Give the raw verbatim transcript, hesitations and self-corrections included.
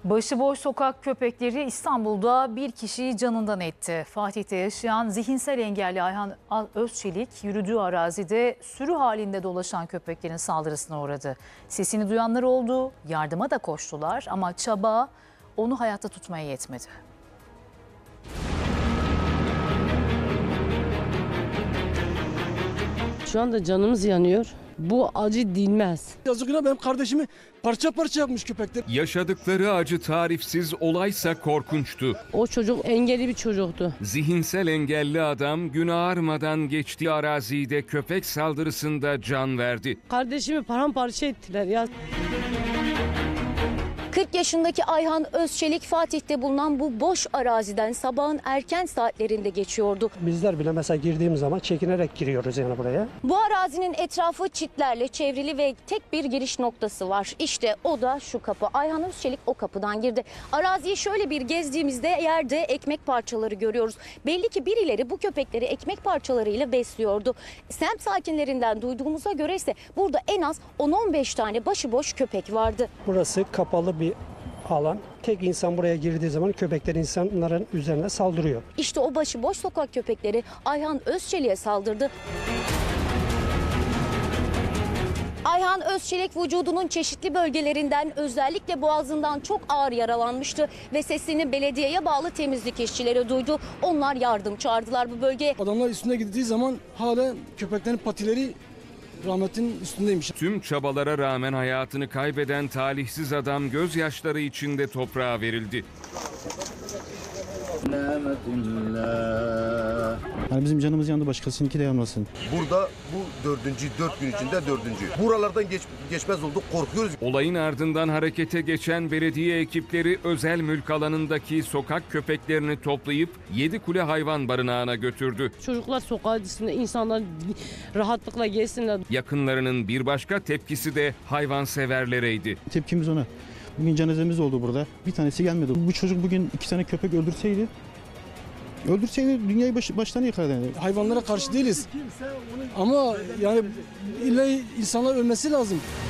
Başıboş sokak köpekleri İstanbul'da bir kişiyi canından etti. Fatih'te yaşayan zihinsel engelli Ayhan Özçelik yürüdüğü arazide sürü halinde dolaşan köpeklerin saldırısına uğradı. Sesini duyanlar oldu, yardıma da koştular ama çaba onu hayatta tutmaya yetmedi. Şu anda canımız yanıyor. Bu acı dinmez. Yazık ya, benim kardeşimi parça parça yapmış köpekler. Yaşadıkları acı tarifsiz, olaysa korkunçtu. O çocuk engelli bir çocuktu. Zihinsel engelli adam gün ağarmadan geçtiği arazide köpek saldırısında can verdi. Kardeşimi paramparça ettiler ya. kırk yaşındaki Ayhan Özçelik Fatih'te bulunan bu boş araziden sabahın erken saatlerinde geçiyordu. Bizler bile mesela girdiğimiz zaman çekinerek giriyoruz yani buraya. Bu arazinin etrafı çitlerle çevrili ve tek bir giriş noktası var. İşte o da şu kapı. Ayhan Özçelik o kapıdan girdi. Araziyi şöyle bir gezdiğimizde yerde ekmek parçaları görüyoruz. Belli ki birileri bu köpekleri ekmek parçalarıyla besliyordu. Semt sakinlerinden duyduğumuza göre ise burada en az on on beş tane başıboş köpek vardı. Burası kapalı bir alan. Tek insan buraya girdiği zaman köpekler insanların üzerine saldırıyor. İşte o başıboş sokak köpekleri Ayhan Özçelik'e saldırdı. Ayhan Özçelik vücudunun çeşitli bölgelerinden özellikle boğazından çok ağır yaralanmıştı ve sesini belediyeye bağlı temizlik işçileri duydu. Onlar yardım çağırdılar bu bölgeye. Adamlar üstüne gittiği zaman hala köpeklerin patileri rahmetin üstündeymiş. Tüm çabalara rağmen hayatını kaybeden talihsiz adam gözyaşları içinde toprağa verildi. Yani bizim canımız yandı, başkasınınki de yanmasın. Burada bu dördüncü, dört gün içinde dördüncü. Buralardan geç, geçmez olduk, korkuyoruz. Olayın ardından harekete geçen belediye ekipleri özel mülk alanındaki sokak köpeklerini toplayıp Yedikule Hayvan Barınağı'na götürdü. Çocuklar sokağa düşsünler, insanlar rahatlıkla gelsinler. Yakınlarının bir başka tepkisi de hayvanseverlereydi. Tepkimiz ona. Bugün cenazemiz oldu burada. Bir tanesi gelmedi. Bu çocuk bugün iki tane köpek öldürseydi, öldürseydi dünyayı baş, baştan yıkardı. Yani. Hayvanlara karşı değiliz. Ama yani illa insanlar ölmesi lazım.